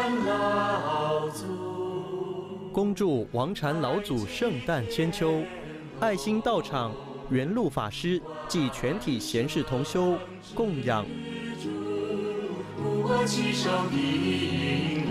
老祖。 恭祝王禅老祖圣诞千秋，爱心道场元禄法师暨全体贤士同修供养。 我起手的引